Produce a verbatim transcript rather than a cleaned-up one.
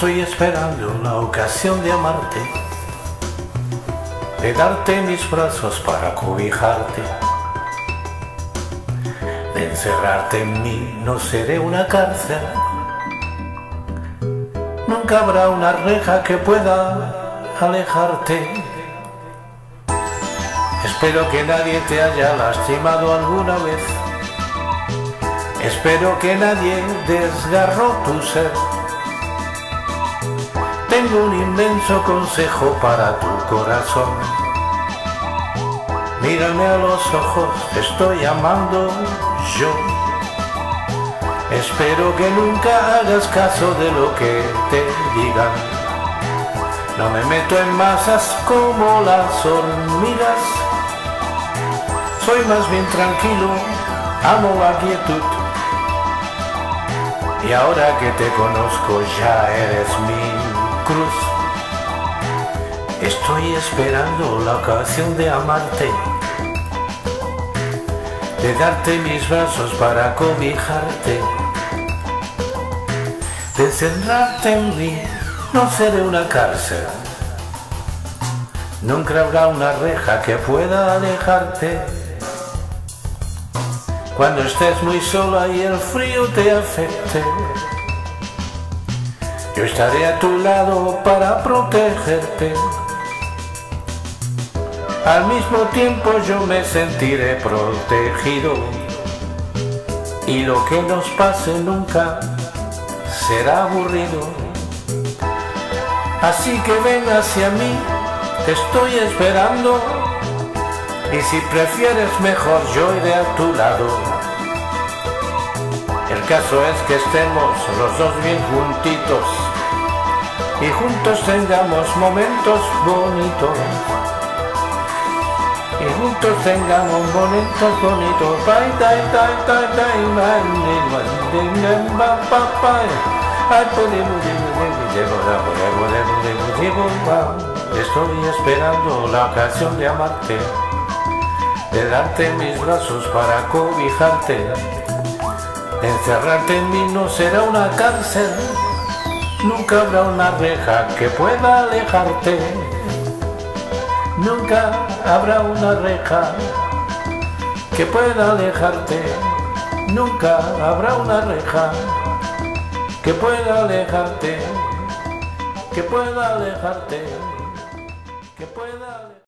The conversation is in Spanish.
Estoy esperando la ocasión de amarte, de darte mis brazos para cobijarte, de encerrarte en mí. No seré una cárcel, nunca habrá una reja que pueda alejarte. Espero que nadie te haya lastimado alguna vez, espero que nadie desgarró tu ser. Tengo un inmenso consejo para tu corazón. Mírame a los ojos, te estoy amando yo. Espero que nunca hagas caso de lo que te digan. No me meto en masas como las hormigas. Soy más bien tranquilo, amo la quietud. Y ahora que te conozco ya eres mi cruz. Estoy esperando la ocasión de amarte, de darte mis brazos para cobijarte, de encerrarte en mí. No seré una cárcel, nunca habrá una reja que pueda alejarte. Cuando estés muy sola y el frío te afecte, yo estaré a tu lado para protegerte. Al mismo tiempo yo me sentiré protegido, y lo que nos pase nunca será aburrido. Así que ven hacia mí, te estoy esperando, y si prefieres mejor yo iré a tu lado. El caso es que estemos los dos bien juntitos y juntos tengamos momentos bonitos. Y juntos tengamos momentos bonitos. Estoy esperando la ocasión de amarte, de darte mis brazos para cobijarte, de encerrarte en mí. No será una cárcel, nunca habrá una reja que pueda alejarte. Nunca habrá una reja que pueda alejarte. Nunca habrá una reja que pueda alejarte, que pueda alejarte, que pueda alejarte.